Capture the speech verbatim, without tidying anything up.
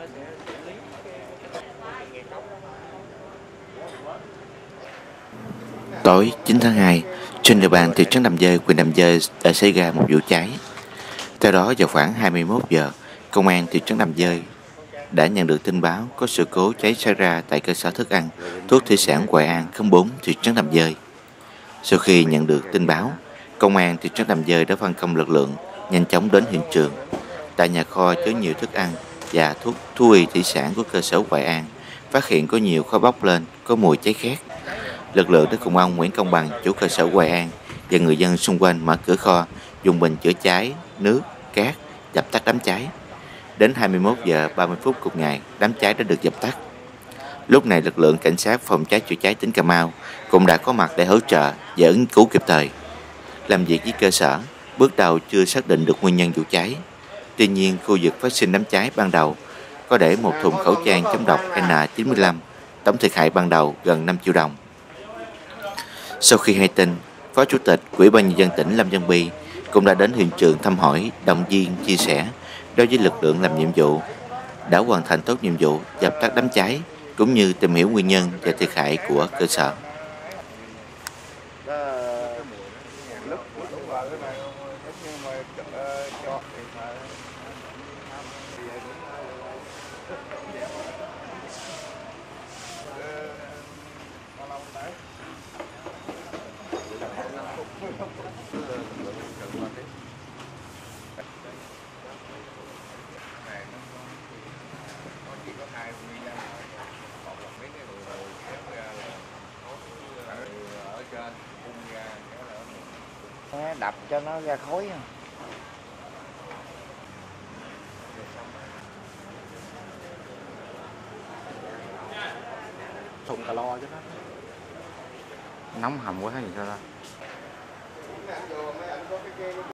Tối chín tháng hai, trên địa bàn thị trấn Đầm Dơi, huyện Đầm Dơi đã xảy ra một vụ cháy. Theo đó, vào khoảng hai mươi mốt giờ, công an thị trấn Đầm Dơi đã nhận được tin báo có sự cố cháy xảy ra tại cơ sở thức ăn thuốc thủy sản Hoài An không bốn thị trấn Đầm Dơi. Sau khi nhận được tin báo, công an thị trấn Đầm Dơi đã phân công lực lượng nhanh chóng đến hiện trường. Tại nhà kho chứa nhiều thức ăn và thuốc thú y thủy sản của cơ sở Hoài An, phát hiện có nhiều khói bốc lên, có mùi cháy khét. Lực lượng đã cùng ông Nguyễn Công Bằng, chủ cơ sở Hoài An và người dân xung quanh mở cửa kho, dùng bình chữa cháy, nước, cát dập tắt đám cháy. Đến hai mươi mốt giờ ba mươi phút cùng ngày, đám cháy đã được dập tắt. Lúc này lực lượng cảnh sát phòng cháy chữa cháy tỉnh Cà Mau cũng đã có mặt để hỗ trợ và ứng cứu kịp thời. Làm việc với cơ sở, bước đầu chưa xác định được nguyên nhân vụ cháy. Tuy nhiên, khu vực phát sinh đám cháy ban đầu có để một thùng khẩu trang chống độc N chín mươi lăm, tổng thiệt hại ban đầu gần năm triệu đồng. Sau khi hay tin, Phó Chủ tịch Ủy ban nhân dân tỉnh Lâm Văn Bi cũng đã đến hiện trường thăm hỏi, động viên, chia sẻ đối với lực lượng làm nhiệm vụ đã hoàn thành tốt nhiệm vụ dập tắt đám cháy cũng như tìm hiểu nguyên nhân và thiệt hại của cơ sở. Đập cho nó ra khói. Thùng cà lo chứ đó. Nóng hầm quá hay gì sao ta?